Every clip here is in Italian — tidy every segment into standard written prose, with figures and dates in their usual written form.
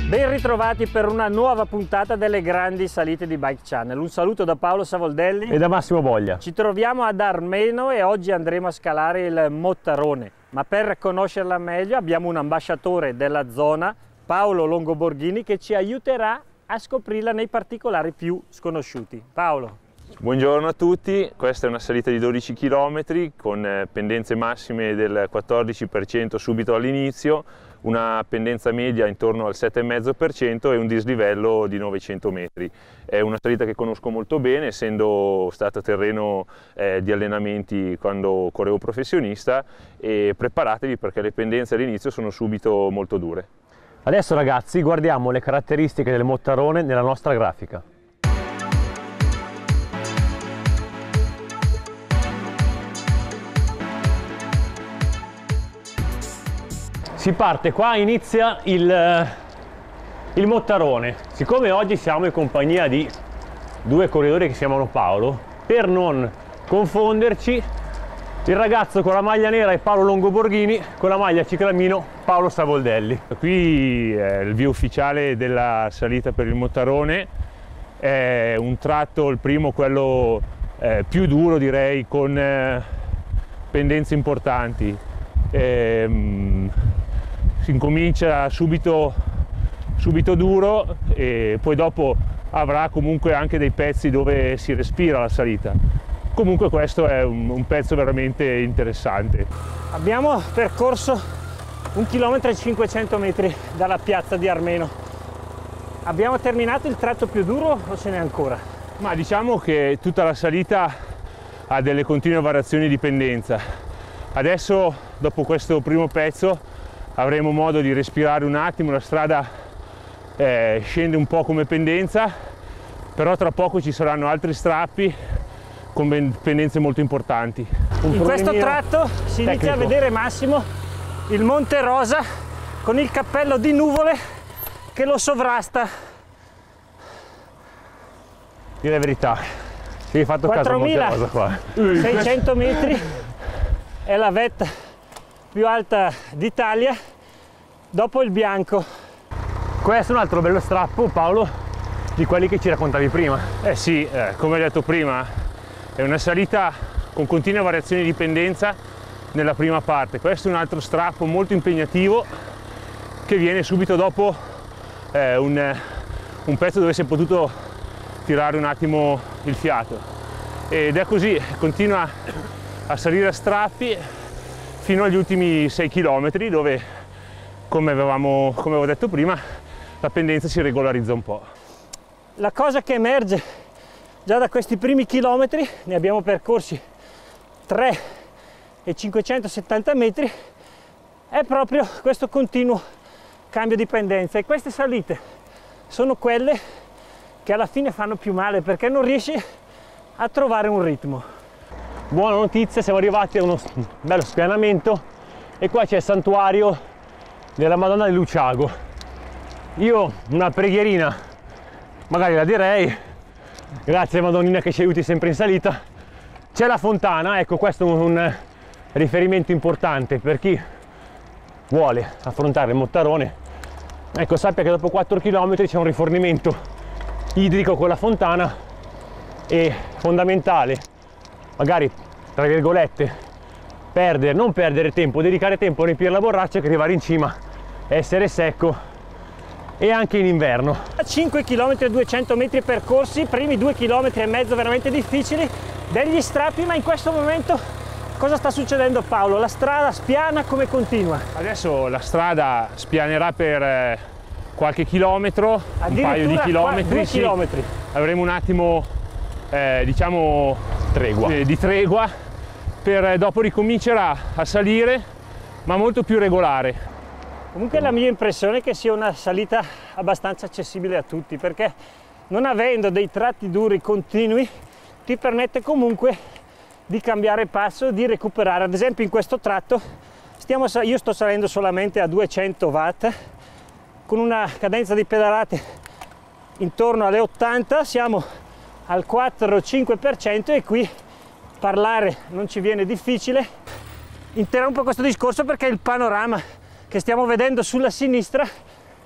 Ben ritrovati per una nuova puntata delle grandi salite di Bike Channel. Un saluto da Paolo Savoldelli e da Massimo Boglia. Ci troviamo ad Armeno e oggi andremo a scalare il Mottarone. Ma per conoscerla meglio abbiamo un ambasciatore della zona, Paolo Longoborghini, che ci aiuterà a scoprirla nei particolari più sconosciuti. Paolo. Buongiorno a tutti, questa è una salita di 12 km con pendenze massime del 14% subito all'inizio, una pendenza media intorno al 7,5% e un dislivello di 900 metri. È una salita che conosco molto bene, essendo stato terreno di allenamenti quando correvo professionista, e preparatevi perché le pendenze all'inizio sono subito molto dure. Adesso ragazzi guardiamo le caratteristiche del Mottarone nella nostra grafica. Si parte qua, inizia il Mottarone. Siccome oggi siamo in compagnia di due corridori che si chiamano Paolo, per non confonderci, il ragazzo con la maglia nera è Paolo Longoborghini, con la maglia ciclamino Paolo Savoldelli. Qui è il via ufficiale della salita per il Mottarone, è un tratto, il primo, quello più duro direi, con pendenze importanti. Si incomincia subito duro e poi dopo avrà comunque anche dei pezzi dove si respira la salita. Comunque questo è un pezzo veramente interessante. Abbiamo percorso 1 km e 500 metri dalla piazza di Armeno. Abbiamo terminato il tratto più duro o ce n'è ancora? Ma diciamo che tutta la salita ha delle continue variazioni di pendenza. Adesso, dopo questo primo pezzo, avremo modo di respirare un attimo, la strada scende un po' come pendenza, però tra poco ci saranno altri strappi con pendenze molto importanti. In questo tratto si inizia a vedere, Massimo, il Monte Rosa con il cappello di nuvole che lo sovrasta. Dire la verità, si è fatto caso al Monte Rosa qua. 600 metri è la vetta più alta d'Italia dopo il Bianco. Questo è un altro bello strappo, Paolo, di quelli che ci raccontavi prima. Sì, come ho detto prima, è una salita con continue variazioni di pendenza nella prima parte. Questo è un altro strappo molto impegnativo che viene subito dopo un pezzo dove si è potuto tirare un attimo il fiato, ed è così, continua a salire a strappi fino agli ultimi 6 km dove, come avevo detto prima, la pendenza si regolarizza un po'. La cosa che emerge già da questi primi chilometri, ne abbiamo percorsi 3 e 570 metri, è proprio questo continuo cambio di pendenza, e queste salite sono quelle che alla fine fanno più male perché non riesci a trovare un ritmo. Buona notizia, siamo arrivati a uno bello spianamento e qua c'è il santuario della Madonna di Luciago. Io una preghierina magari la direi, grazie Madonnina che ci aiuti sempre in salita. C'è la fontana, ecco, questo è un riferimento importante per chi vuole affrontare il Mottarone. Ecco, sappia che dopo 4 km c'è un rifornimento idrico con la fontana, è fondamentale magari, tra virgolette, non perdere tempo, dedicare tempo a riempire la borraccia, che arrivare in cima, essere secco, e anche in inverno. 5 km e 200 metri percorsi, primi 2 km e mezzo veramente difficili, degli strappi, ma in questo momento cosa sta succedendo, Paolo? La strada spiana, come continua? Adesso la strada spianerà per qualche chilometro, un paio di chilometri. 2 chilometri. Avremo un attimo, diciamo, di tregua, per dopo ricomincerà a salire, ma molto più regolare. Comunque la mia impressione è che sia una salita abbastanza accessibile a tutti, perché non avendo dei tratti duri continui ti permette comunque di cambiare passo, di recuperare. Ad esempio in questo tratto io sto salendo solamente a 200 watt con una cadenza di pedalate intorno alle 80, siamo al 4-5% e qui parlare non ci viene difficile. Interrompo questo discorso perché il panorama che stiamo vedendo sulla sinistra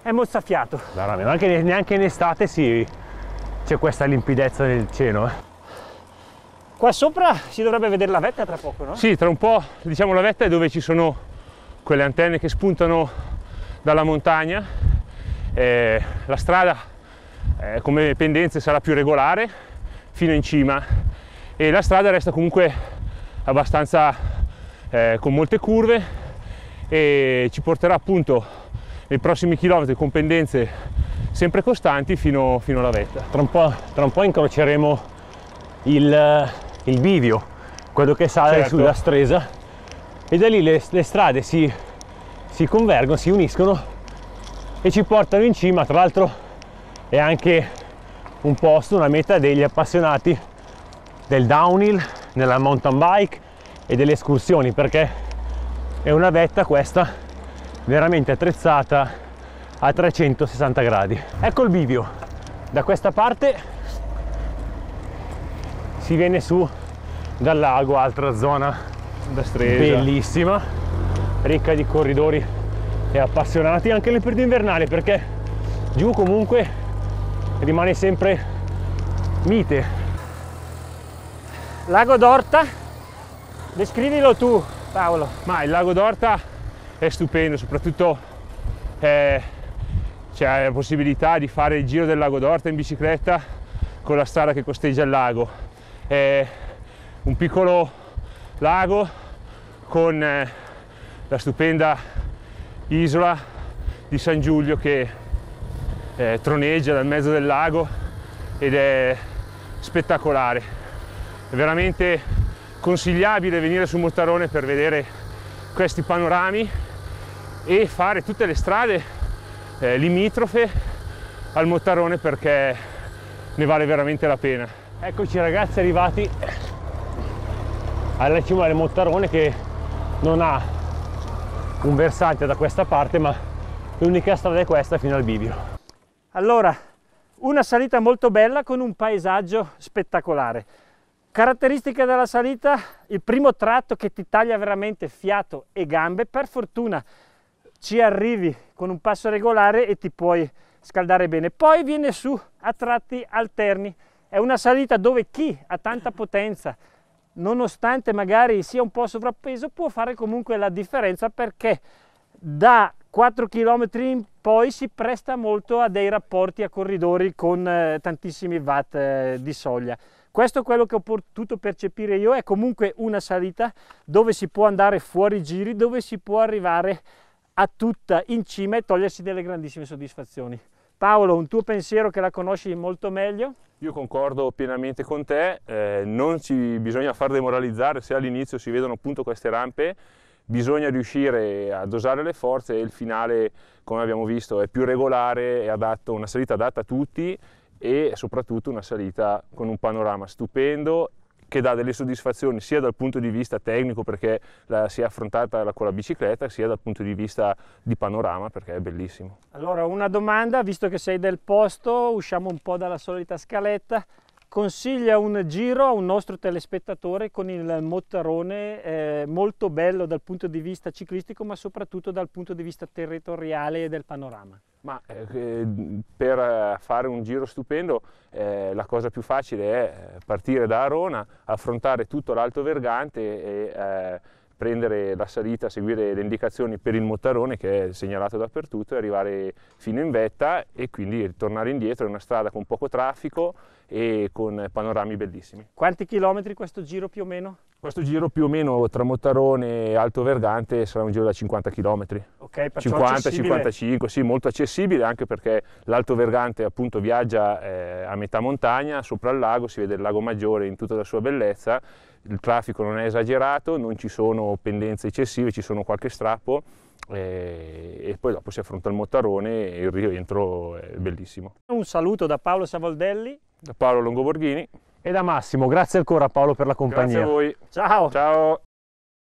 è mozzafiato. Veramente, neanche in estate c'è questa limpidezza nel cielo. Qua sopra si dovrebbe vedere la vetta tra poco, no? Sì, tra un po', diciamo, la vetta è dove ci sono quelle antenne che spuntano dalla montagna. La strada come pendenze sarà più regolare fino in cima e la strada resta comunque abbastanza con molte curve e ci porterà appunto nei prossimi chilometri con pendenze sempre costanti fino alla vetta. Tra un po' incroceremo il bivio, quello che sale, certo, sulla Stresa, e da lì le strade si convergono, si uniscono e ci portano in cima. Tra l'altro è anche un posto, una meta degli appassionati del downhill, della mountain bike e delle escursioni, perché è una vetta questa veramente attrezzata a 360 gradi. Ecco il bivio, da questa parte si viene su dal lago, altra zona da Stresa, bellissima, ricca di corridori e appassionati anche nel periodo invernale, perché giù comunque rimane sempre mite. Lago d'Orta, descrivilo tu, Paolo. Ma il lago d'Orta è stupendo, soprattutto c'è la possibilità di fare il giro del lago d'Orta in bicicletta con la strada che costeggia il lago. È un piccolo lago con la stupenda isola di San Giulio che troneggia dal mezzo del lago ed è spettacolare. È veramente consigliabile venire su Mottarone per vedere questi panorami e fare tutte le strade limitrofe al Mottarone, perché ne vale veramente la pena. Eccoci ragazzi, arrivati alla cima del Mottarone, che non ha un versante da questa parte, ma l'unica strada è questa fino al bivio. Allora, una salita molto bella con un paesaggio spettacolare. Caratteristica della salita, il primo tratto che ti taglia veramente fiato e gambe. Per fortuna ci arrivi con un passo regolare e ti puoi scaldare bene. Poi viene su a tratti alterni. È una salita dove chi ha tanta potenza, nonostante magari sia un po' sovrappeso, può fare comunque la differenza, perché da 4 km in poi si presta molto a dei rapporti a corridori con tantissimi watt di soglia. Questo è quello che ho potuto percepire io. È comunque una salita dove si può andare fuori giri, dove si può arrivare a tutta in cima e togliersi delle grandissime soddisfazioni. Paolo, un tuo pensiero che la conosci molto meglio? Io concordo pienamente con te, non ci bisogna far demoralizzare se all'inizio si vedono appunto queste rampe, bisogna riuscire a dosare le forze e il finale, come abbiamo visto, è più regolare, è adatto, una salita adatta a tutti e soprattutto una salita con un panorama stupendo che dà delle soddisfazioni sia dal punto di vista tecnico, perché si è affrontata con la bicicletta, sia dal punto di vista di panorama, perché è bellissimo. Allora, una domanda, visto che sei del posto, usciamo un po' dalla solita scaletta. Consiglia un giro a un nostro telespettatore con il Mottarone, molto bello dal punto di vista ciclistico, ma soprattutto dal punto di vista territoriale e del panorama. Ma per fare un giro stupendo la cosa più facile è partire da Arona, affrontare tutto l'Alto Vergante e prendere la salita, seguire le indicazioni per il Mottarone, che è segnalato dappertutto, e arrivare fino in vetta e quindi tornare indietro. È una strada con poco traffico e con panorami bellissimi. Quanti chilometri questo giro più o meno? Questo giro più o meno tra Mottarone e Alto Vergante sarà un giro da 50 km. Ok, 50-55, sì, molto accessibile, anche perché l'Alto Vergante appunto viaggia a metà montagna, sopra il lago, si vede il lago Maggiore in tutta la sua bellezza, il traffico non è esagerato, non ci sono pendenze eccessive, ci sono qualche strappo e poi dopo si affronta il Mottarone e il rientro è bellissimo. Un saluto da Paolo Savoldelli, da Paolo Longoborghini e da Massimo. Grazie ancora Paolo per la compagnia. Grazie a voi. Ciao. Ciao.